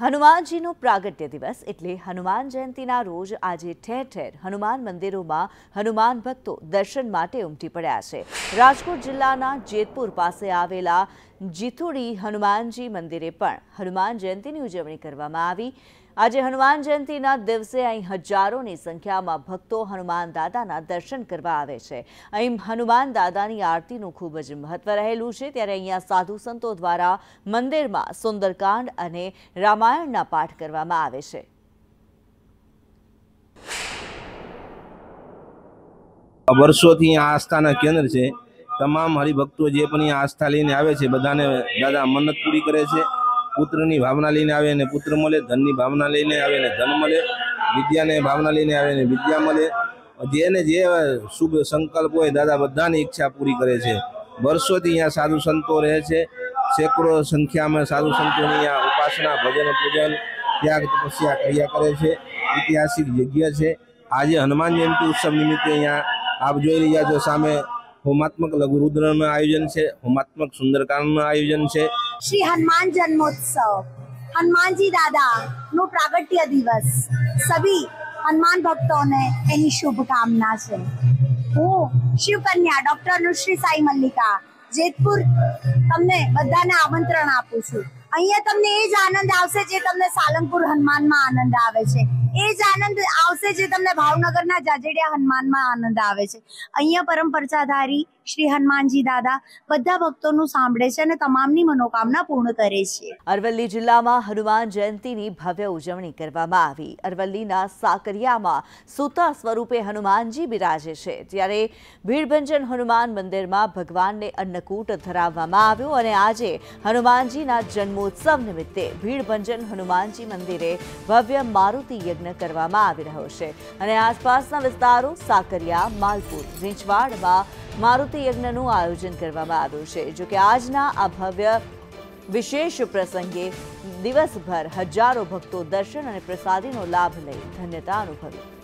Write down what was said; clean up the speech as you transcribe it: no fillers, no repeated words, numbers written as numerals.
હનુમાનજીનો પ્રાગટ્ય દિવસ એટલે હનુમાન જયંતીના રોજ આજે ઠેર ઠેર હનુમાન મંદિરોમાં હનુમાન ભક્તો દર્શન માટે ઉમટી પડ્યા છે। રાજકોટ જિલ્લાના જેતપુર પાસે આવેલા જીથુડી હનુમાનજી મંદિરે પણ હનુમાન જયંતીની ઉજવણી કરવામાં આવી। આજે હનુમાન જયંતીના દિવસે અહીં હજારોની સંખ્યામાં ભક્તો હનુમાન દાદાના દર્શન કરવા આવે છે। અહીં હનુમાન દાદાની આરતીનું ખૂબ જ મહત્વ રહેલું છે, ત્યારે અહીંયા સાધુ સંતો દ્વારા મંદિરમાં સુંદરકાંડ અને રામાયણના પાઠ કરવામાં આવે છે। વર્ષોથી આ આસ્થાના કેન્દ્ર છે। તમામ હરિભક્તો જે પણ આસ્થા લઈને આવે છે બધાને દાદા મન્નત પૂરી કરે છે। પુત્રની ભાવના લઈને આવે ને પુત્ર મળે, ધનની ભાવના લઈને આવે ને ધન મળે, વિદ્યાની ભાવના લઈને આવે ને વિદ્યા મળે। જેને જે શુભ સંકલ્પ હોય દાદા બધાની ઈચ્છા પૂરી કરે છે। વર્ષોથી અહીંયા સાધુ સંતો રહે છે। સેંકડો સંખ્યામાં સાધુ સંતોની અહીંયા ઉપાસના, ભજન, પૂજન, ત્યાગ, તપસ્યા કર્યા કરે છે। ઐતિહાસિક જગ્યા છે। આજે હનુમાન જયંતિ ઉત્સવ નિમિત્તે અહીંયા આપ જોઈ રહ્યા છો સામે હોમાત્મક લઘુરુદ્રનું આયોજન છે, હોમાત્મક સુંદરકાંડનું આયોજન છે। श्री हनुमान जन्मोत्सव, हनुमान जी दादा नो प्रागट्य दिवस सभी हनुमान भक्तों ने एनी शुभकामना है। हूँ शिव कन्या डॉक्टर अनुश्री साई मल्लिका जेतपुर तमने बधाने आमंत्रण आपू छूं। अहींया तमने ए ज आनंद आवशे जे तमने सालंगपुर हनुमान में आनंद आवे छे, ए ज आनंद आवशे जे तमने भावनगरना जाजेडिया हनुमान में आनंद आवे छे। अहींया परम परचाधारी श्री हनुमानजी दादा बधा भक्तों सांभळे छे अने तमामनी मनोकामना पूर्ण करे छे। अरवल्ली जिल्लामां हनुमान जयंतीनी भव्य उजवणी करवामां आवी। अरवल्लीना साकरियामां सूता स्वरूपे हनुमानजी बिराजे छे, त्यारे भीड़भंजन हनुमान मंदिरमां भगवानने अन्नकूट धराववामां आव्यो अने आजे हनुमानजीना जन्मोत्सव निमित्ते भीड़भंजन हनुमानजी मंदिरे भव्य मारुति यज्ञ करवामां आवी रह्यो छे अने आसपासना विस्तारो साकरिया, मालपुर, રીંછવાડમાં मारुति यज्ञનું आयोजन કરવામાં આવ્યું છે। જો કે આજના આ ભવ્ય વિશેષ પ્રસંગે દિવસભર હજારો ભક્તો દર્શન અને પ્રસાદીનો લાભ લઈ ધન્યતા અનુભવી।